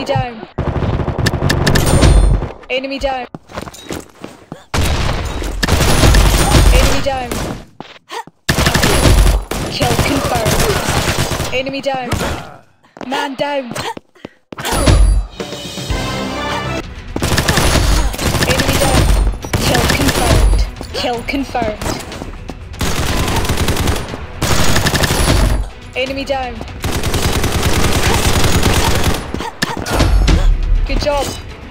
Enemy down. Enemy down. Enemy down. Kill confirmed. Enemy down. Man down. Enemy down. Kill confirmed. Kill confirmed. Enemy down. Good job.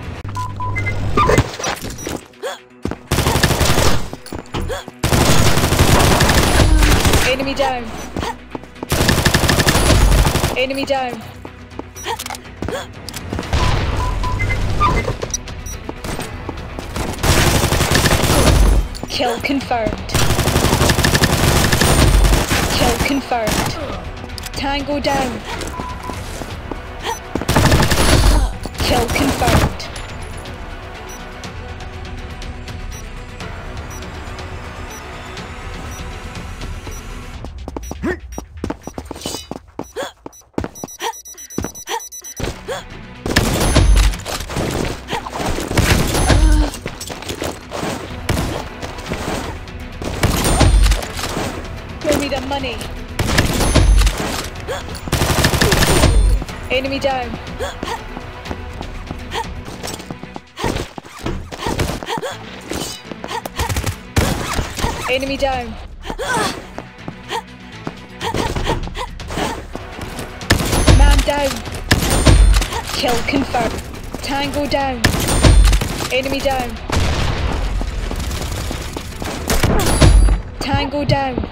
Enemy down. Enemy down. Kill confirmed. Kill confirmed. Tango down. Kill confirmed. Throw me the money. Enemy down. Enemy down. Man down. Kill confirmed. Tango down. Enemy down. Tango down.